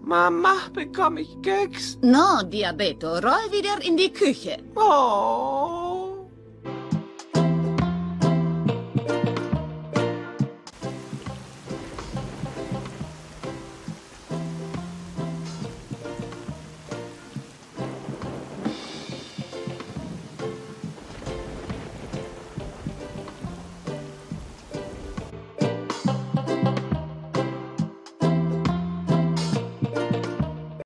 Mama, bekomme ich Keks? No, Diabeto, roll wieder in die Küche. Oh.